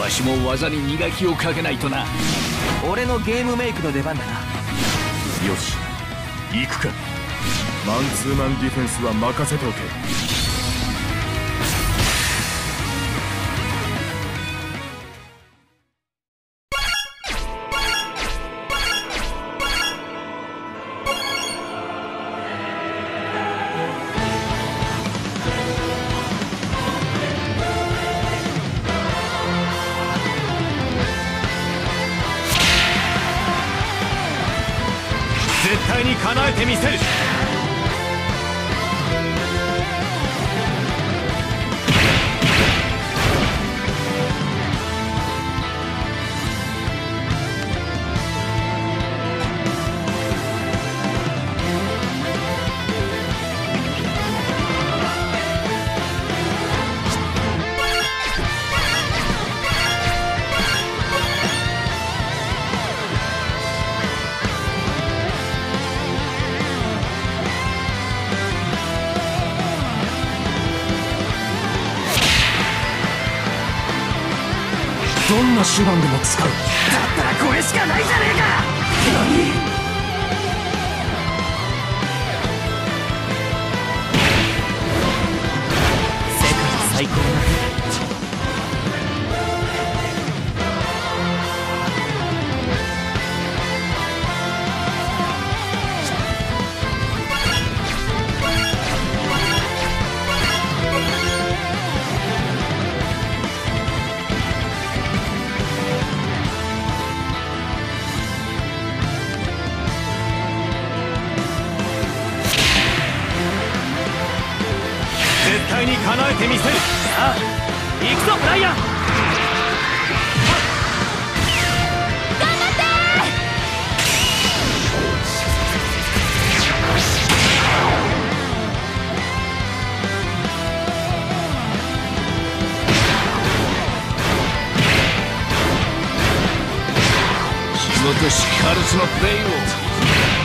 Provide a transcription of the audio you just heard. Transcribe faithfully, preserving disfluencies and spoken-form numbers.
しも技に磨きをかけないとな。 俺のゲームメイクの出番だな。 よし、行くか。マンツーマンディフェンスは任せておけ。絶対に叶えてみせる。どんな手段でも使う。だったらこれしかないじゃねえか。何？ 最高だ。 絶対に叶えてみせる。 さあ行くぞブライアン。 頑張って気ごとしカルスのプレイを。